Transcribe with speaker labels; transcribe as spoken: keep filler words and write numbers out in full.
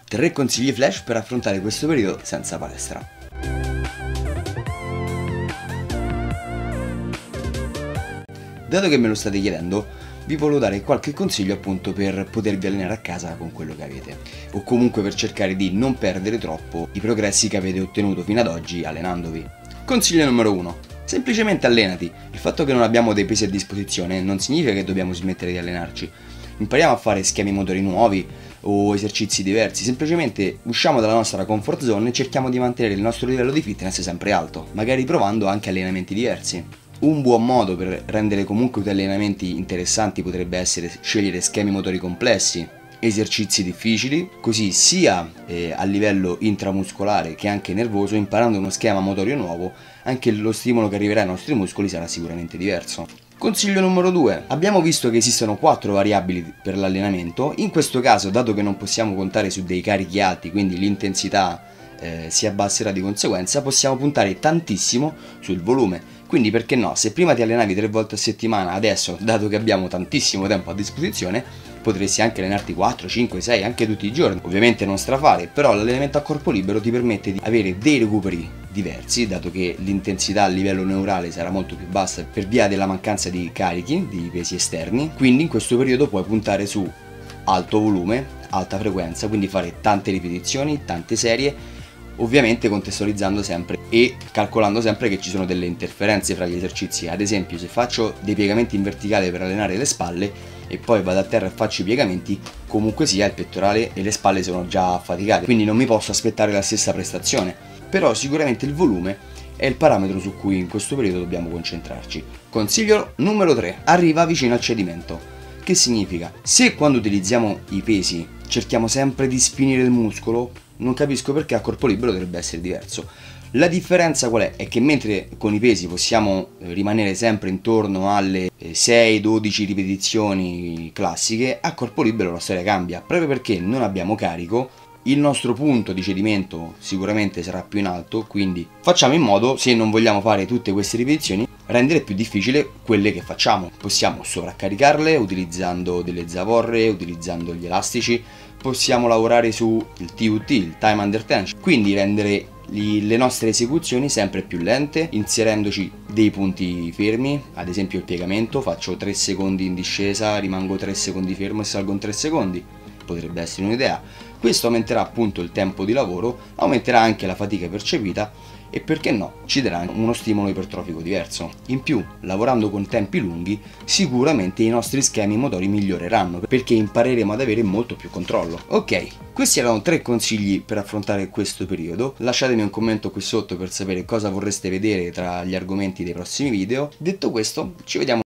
Speaker 1: tre consigli flash per affrontare questo periodo senza palestra. Dato che me lo state chiedendo, vi volevo dare qualche consiglio appunto per potervi allenare a casa con quello che avete, o comunque per cercare di non perdere troppo i progressi che avete ottenuto fino ad oggi allenandovi. Consiglio numero uno. Semplicemente allenati. Il fatto che non abbiamo dei pesi a disposizione non significa che dobbiamo smettere di allenarci. Impariamo a fare schemi motori nuovi o esercizi diversi, semplicemente usciamo dalla nostra comfort zone e cerchiamo di mantenere il nostro livello di fitness sempre alto, magari provando anche allenamenti diversi. Un buon modo per rendere comunque gli allenamenti interessanti potrebbe essere scegliere schemi motori complessi, esercizi difficili, così sia eh, a livello intramuscolare che anche nervoso, imparando uno schema motorio nuovo, anche lo stimolo che arriverà ai nostri muscoli sarà sicuramente diverso. Consiglio numero due. Abbiamo visto che esistono quattro variabili per l'allenamento. In questo caso, dato che non possiamo contare su dei carichi alti, quindi l'intensità eh, si abbasserà di conseguenza, possiamo puntare tantissimo sul volume. Quindi perché no, se prima ti allenavi tre volte a settimana, adesso, dato che abbiamo tantissimo tempo a disposizione, potresti anche allenarti quattro, cinque, sei, anche tutti i giorni. Ovviamente non strafare, però l'allenamento a corpo libero ti permette di avere dei recuperi diversi, dato che l'intensità a livello neurale sarà molto più bassa per via della mancanza di carichi, di pesi esterni. Quindi in questo periodo puoi puntare su alto volume, alta frequenza, quindi fare tante ripetizioni, tante serie, ovviamente contestualizzando sempre e calcolando sempre che ci sono delle interferenze fra gli esercizi. Ad esempio, se faccio dei piegamenti in verticale per allenare le spalle e poi vado a terra e faccio i piegamenti, comunque sia il pettorale e le spalle sono già affaticate, quindi non mi posso aspettare la stessa prestazione. Però sicuramente il volume è il parametro su cui in questo periodo dobbiamo concentrarci. Consiglio numero tre. Arriva vicino al cedimento. Che significa? Se quando utilizziamo i pesi cerchiamo sempre di sfinire il muscolo, non capisco perché a corpo libero dovrebbe essere diverso. La differenza qual è? È che mentre con i pesi possiamo rimanere sempre intorno alle sei dodici ripetizioni classiche, a corpo libero la storia cambia, proprio perché non abbiamo carico, il nostro punto di cedimento sicuramente sarà più in alto, quindi facciamo in modo, se non vogliamo fare tutte queste ripetizioni, rendere più difficile quelle che facciamo. Possiamo sovraccaricarle utilizzando delle zavorre, utilizzando gli elastici, possiamo lavorare sul T U T, il time under tension, quindi rendere le nostre esecuzioni sempre più lente, inserendoci dei punti fermi, ad esempio il piegamento, faccio tre secondi in discesa, rimango tre secondi fermo e salgo in tre secondi, potrebbe essere un'idea. Questo aumenterà appunto il tempo di lavoro, aumenterà anche la fatica percepita e perché no, ci darà uno stimolo ipertrofico diverso. In più, lavorando con tempi lunghi, sicuramente i nostri schemi motori miglioreranno perché impareremo ad avere molto più controllo. Ok, questi erano tre consigli per affrontare questo periodo. Lasciatemi un commento qui sotto per sapere cosa vorreste vedere tra gli argomenti dei prossimi video. Detto questo, ci vediamo